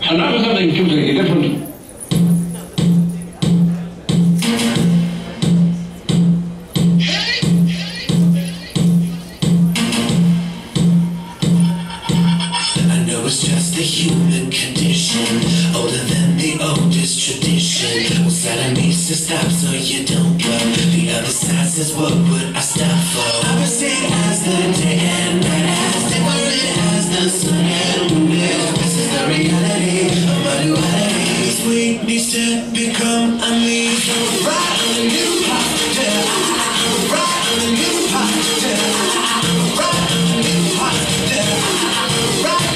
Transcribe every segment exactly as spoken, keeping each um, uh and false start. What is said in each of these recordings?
And now something completely different. It's just the human condition, older than the oldest tradition. Well, Saturn needs to stop so you don't go. The other side says, what would I stop for? Opposite as the day and night, as different as the sun and moon. This is the reality of my duality. This weight needs to become a me. So ride on the new pop, yeah. Ride on the new pop, yeah. Ride on the new pop, yeah. Ride.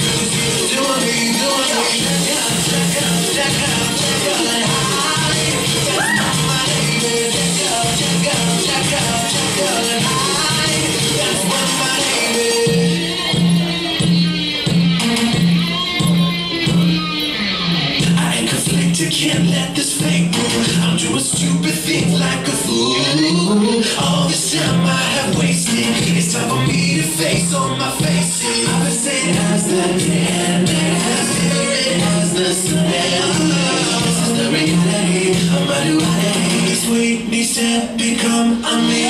Can't let this fake move. I'm doing stupid things like a fool. All this time I have wasted. It's time for me to face all my faces. Opposite as the day and as different as the sun. This is the reality of my duality. This weight needs to become a me.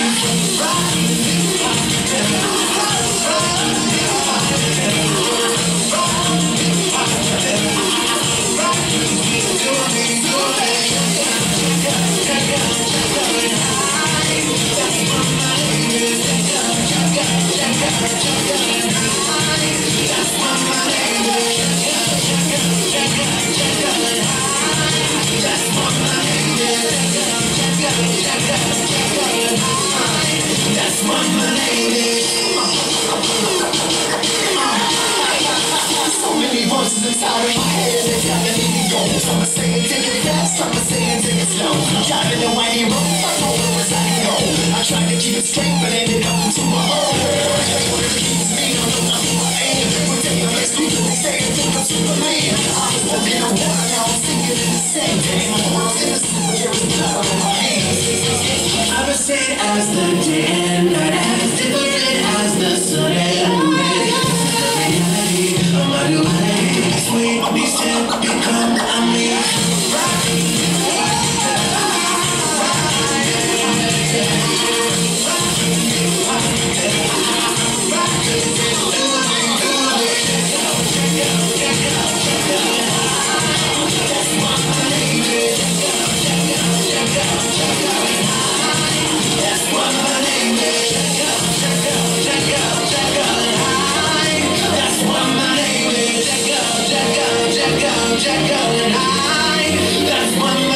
Inside of my head, they tell me to go. Some are saying take it fast, some are saying take it slow. Driving the whitey road, I told her as I go. I tried to keep it straight, but ended up into my hole. What keeps me, I don't know who I am. We're taking a place, we can stay and think I'm Superman. I was walking on water, now I'm singing in the same game. My world's innocent, but there is blood on my hands. Opposite as the day and night, as different as the sun and moon. This is the reality of my duality. Weight needs to become a me.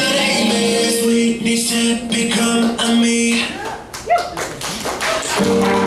Needs to become a me.